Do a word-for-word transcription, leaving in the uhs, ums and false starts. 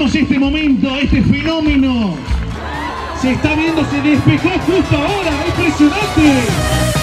Veamos este momento, este fenómeno. Se está viendo, se despejó justo ahora. ¡Impresionante!